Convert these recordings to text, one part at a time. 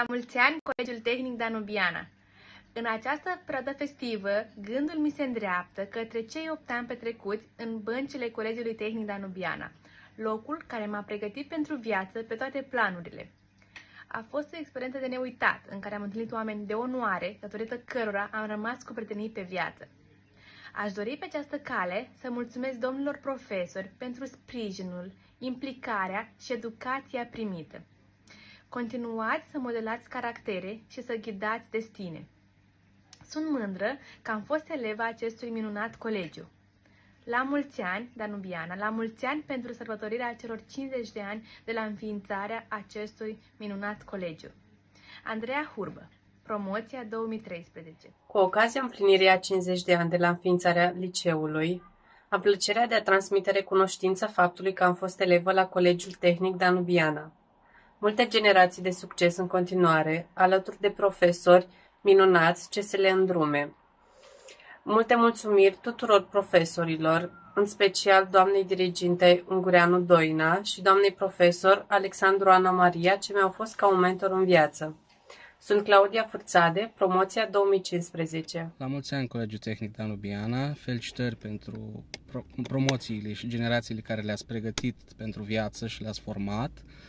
La mulți ani, Colegiul Tehnic Danubiana! În această perioadă festivă, gândul mi se îndreaptă către cei 8 ani petrecuți în băncile Colegiului Tehnic Danubiana, locul care m-a pregătit pentru viață pe toate planurile. A fost o experiență de neuitat, în care am întâlnit oameni de onoare, datorită cărora am rămas cu prietenii pe viață. Aș dori pe această cale să mulțumesc domnilor profesori pentru sprijinul, implicarea și educația primită. Continuați să modelați caractere și să ghidați destine. Sunt mândră că am fost eleva acestui minunat colegiu. La mulți ani, Danubiana, la mulți ani pentru sărbătorirea celor 50 de ani de la înființarea acestui minunat colegiu. Andreea Hurbă, promoția 2013. Cu ocazia împlinirii a 50 de ani de la înființarea liceului, am plăcerea de a transmite recunoștința faptului că am fost elevă la Colegiul Tehnic Danubiana. Multe generații de succes în continuare, alături de profesori minunați ce se le îndrume. Multe mulțumiri tuturor profesorilor, în special doamnei diriginte Ungureanu Doina și doamnei profesor Alexandru Ana Maria, ce mi-au fost ca un mentor în viață. Sunt Claudia Fârțade, promoția 2015. La mulți ani, Colegiul Tehnic Danubiana, felicitări pentru promoțiile și generațiile care le-ați pregătit pentru viață și le-ați format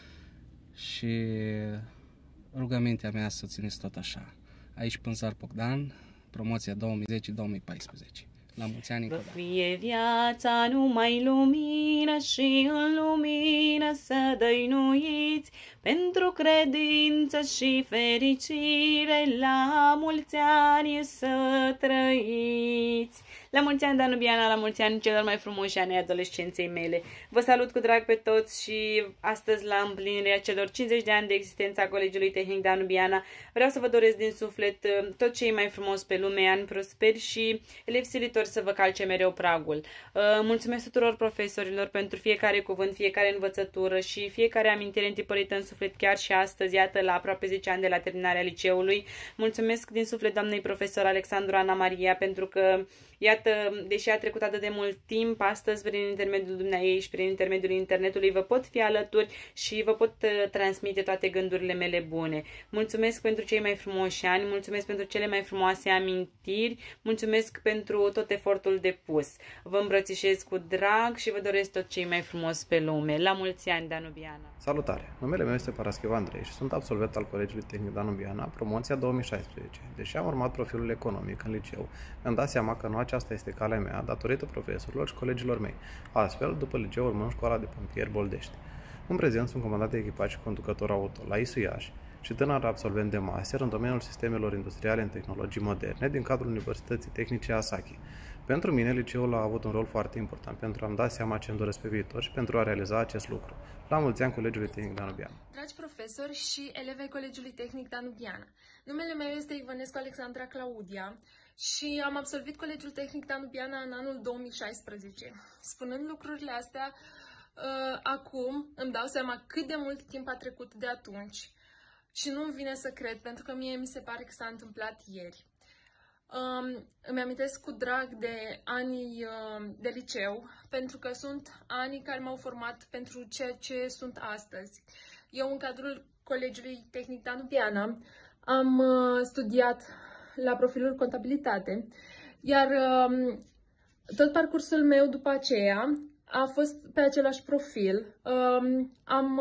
și rugămintea mea să țineți tot așa. Aici Pânzar Bogdan, promoția 2010-2014. La mulți ani încă o dată. Fie viața numai lumină și în lumină să dăinuiți, pentru credință și fericire la mulți ani să trăiți. La mulți ani, Danubiana, la mulți ani celor mai frumoși ani ai adolescenței mele. Vă salut cu drag pe toți și astăzi, la împlinirea celor 50 de ani de existență a Colegiului Tehnic Danubiana, vreau să vă doresc din suflet tot ce e mai frumos pe lume, ani prosperi și elevi silitori să vă calce mereu pragul. Mulțumesc tuturor profesorilor pentru fiecare cuvânt, fiecare învățătură și fiecare amintire întipărită în suflet chiar și astăzi, iată, la aproape 10 ani de la terminarea liceului. Mulțumesc din suflet doamnei profesor Alexandru Ana Maria pentru că, iată, deși a trecut atât de mult timp, astăzi, prin intermediul dumneaei și prin intermediul internetului, vă pot fi alături și vă pot transmite toate gândurile mele bune. Mulțumesc pentru cei mai frumoși ani, mulțumesc pentru cele mai frumoase amintiri, mulțumesc pentru tot efortul depus. Vă îmbrățișez cu drag și vă doresc tot ce e mai frumos pe lume. La mulți ani, Danubiana! Salutare! Numele meu este Paraschiv Andrei și sunt absolvent al Colegiului Tehnic Danubiana, promoția 2016. Deși am urmat profilul economic în liceu, mi-am dat seama că nu aceasta este calea mea, datorită profesorilor și colegilor mei. Astfel, după liceu urmăm școala de pompieri Boldești. În prezent sunt comandant de echipaj și conducător auto la ISU Iași și tânăr absolvent de master în domeniul sistemelor industriale în tehnologii moderne din cadrul Universității Tehnice Asaki. Pentru mine, liceul a avut un rol foarte important pentru a-mi da seama ce îmi doresc pe viitor și pentru a realiza acest lucru. La mulți ani, Colegiului Tehnic Danubiana. Dragi profesori și elevei Colegiului Tehnic Danubiana, numele meu este Ivănescu Alexandra Claudia și am absolvit Colegiul Tehnic Danubiana în anul 2016. Spunând lucrurile astea, acum îmi dau seama cât de mult timp a trecut de atunci și nu-mi vine să cred, pentru că mie mi se pare că s-a întâmplat ieri. Îmi amintesc cu drag de anii de liceu, pentru că sunt anii care m-au format pentru ceea ce sunt astăzi. Eu, în cadrul Colegiului Tehnic Danubiana, am studiat la profilul contabilitate, iar tot parcursul meu după aceea a fost pe același profil. Am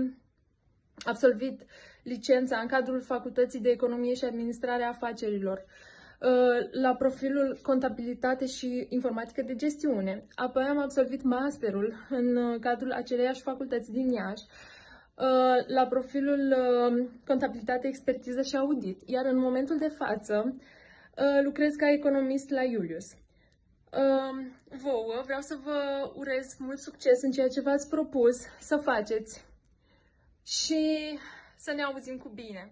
absolvit licența în cadrul Facultății de Economie și Administrare a Afacerilor la profilul contabilitate și informatică de gestiune. Apoi am absolvit masterul în cadrul aceleiași facultăți din Iași la profilul contabilitate, expertiză și audit. Iar în momentul de față lucrez ca economist la Iulius. Vouă vreau să vă urez mult succes în ceea ce v-ați propus să faceți și să ne auzim cu bine.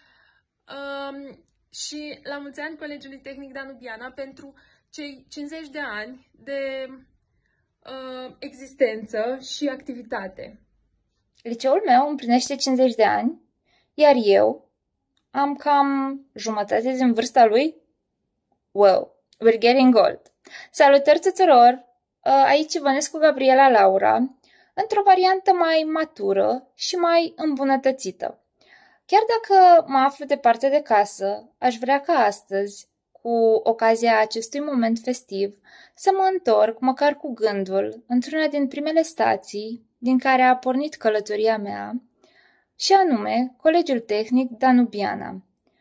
Și la mulți ani Colegiului Tehnic Danubiana pentru cei 50 de ani de existență și activitate. Liceul meu împlinește 50 de ani, iar eu am cam jumătate din vârsta lui. Wow, we're getting old. Salutări tuturor! Aici Ivănescu Gabriela Laura, într-o variantă mai matură și mai îmbunătățită. Chiar dacă mă aflu departe de casă, aș vrea ca astăzi, cu ocazia acestui moment festiv, să mă întorc măcar cu gândul într-una din primele stații din care a pornit călătoria mea, și anume Colegiul Tehnic Danubiana.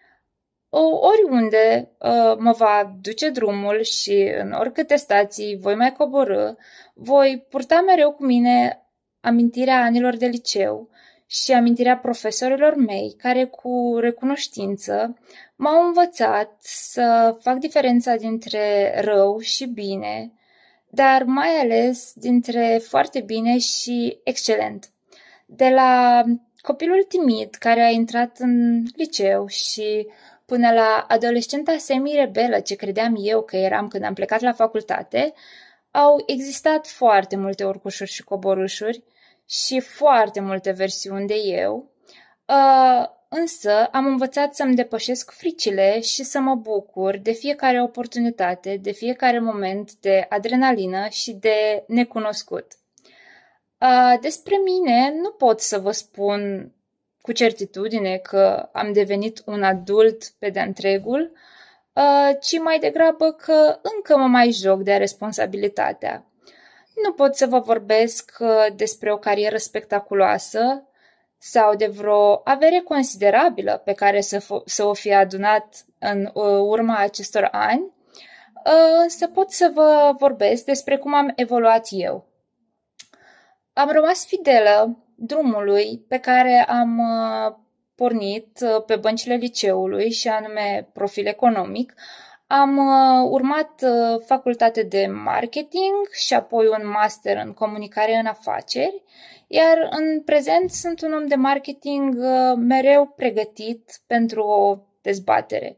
Oriunde mă va duce drumul și în oricâte stații voi mai coborî, voi purta mereu cu mine amintirea anilor de liceu și amintirea profesorilor mei care cu recunoștință m-au învățat să fac diferența dintre rău și bine, dar mai ales dintre foarte bine și excelent. De la copilul timid care a intrat în liceu și până la adolescenta semi-rebelă ce credeam eu că eram când am plecat la facultate, au existat foarte multe urcușuri și coborâșuri și foarte multe versiuni de eu, însă am învățat să-mi depășesc fricile și să mă bucur de fiecare oportunitate, de fiecare moment de adrenalină și de necunoscut. Despre mine nu pot să vă spun cu certitudine că am devenit un adult pe de-a întregul, ci mai degrabă că încă mă mai joc de responsabilitatea. Nu pot să vă vorbesc despre o carieră spectaculoasă sau de vreo avere considerabilă pe care să o fi adunat în urma acestor ani, însă pot să vă vorbesc despre cum am evoluat eu. Am rămas fidelă drumului pe care am pornit pe băncile liceului și anume profil economic. Am urmat facultate de marketing și apoi un master în comunicare în afaceri, iar în prezent sunt un om de marketing mereu pregătit pentru o dezbatere.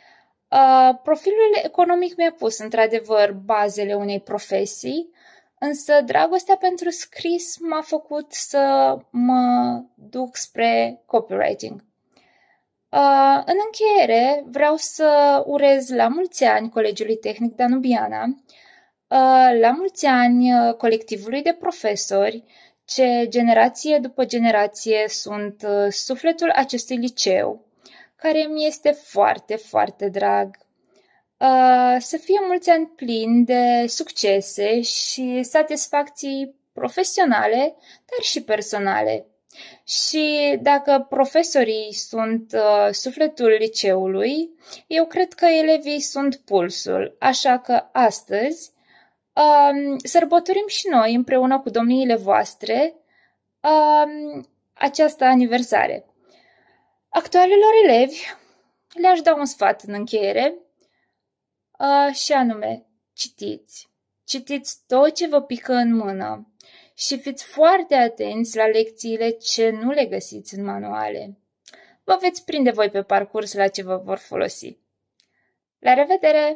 Profilul economic mi-a pus într-adevăr bazele unei profesii, însă dragostea pentru scris m-a făcut să mă duc spre copywriting. În încheiere, vreau să urez la mulți ani Colegiului Tehnic Danubiana, la mulți ani colectivului de profesori, ce generație după generație sunt sufletul acestui liceu, care mi este foarte, foarte drag. Să fie mulți ani plini de succese și satisfacții profesionale, dar și personale. Și dacă profesorii sunt sufletul liceului, eu cred că elevii sunt pulsul, așa că astăzi sărbătorim și noi împreună cu domniile voastre această aniversare. Actualilor elevi le-aș da un sfat în încheiere, și anume, citiți tot ce vă pică în mână și fiți foarte atenți la lecțiile ce nu le găsiți în manuale. Vă veți prinde voi pe parcurs la ce vă vor folosi. La revedere!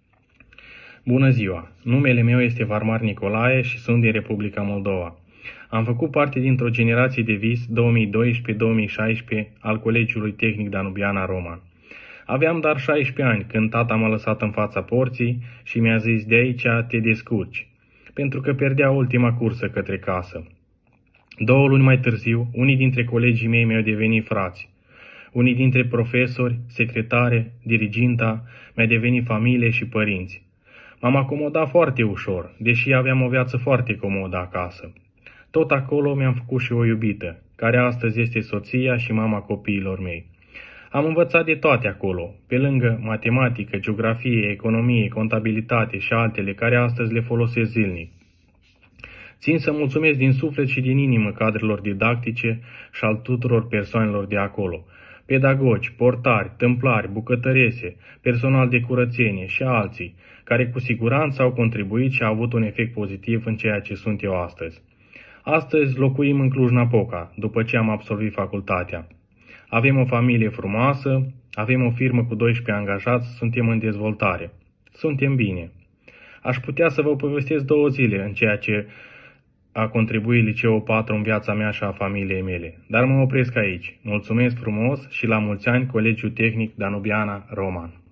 Bună ziua! Numele meu este Varmar Nicolae și sunt din Republica Moldova. Am făcut parte dintr-o generație de vis 2012-2016 al Colegiului Tehnic Danubiana Roman. Aveam doar 16 ani când tata m-a lăsat în fața porții și mi-a zis: de aici te descurci, pentru că pierdea ultima cursă către casă. 2 luni mai târziu, unii dintre colegii mei mi-au devenit frați. Unii dintre profesori, secretare, diriginta mi-au devenit familie și părinți. M-am acomodat foarte ușor, deși aveam o viață foarte comodă acasă. Tot acolo mi-am făcut și o iubită, care astăzi este soția și mama copiilor mei. Am învățat de toate acolo, pe lângă matematică, geografie, economie, contabilitate și altele care astăzi le folosesc zilnic. Țin să mulțumesc din suflet și din inimă cadrelor didactice și al tuturor persoanelor de acolo, pedagogi, portari, tâmplari, bucătărese, personal de curățenie și alții, care cu siguranță au contribuit și au avut un efect pozitiv în ceea ce sunt eu astăzi. Astăzi locuim în Cluj-Napoca, după ce am absolvit facultatea. Avem o familie frumoasă, avem o firmă cu 12 angajați, suntem în dezvoltare. Suntem bine. Aș putea să vă povestesc 2 zile în ceea ce a contribuit Liceul 4 în viața mea și a familiei mele, dar mă opresc aici. Mulțumesc frumos și la mulți ani Colegiul Tehnic Danubiana Roman.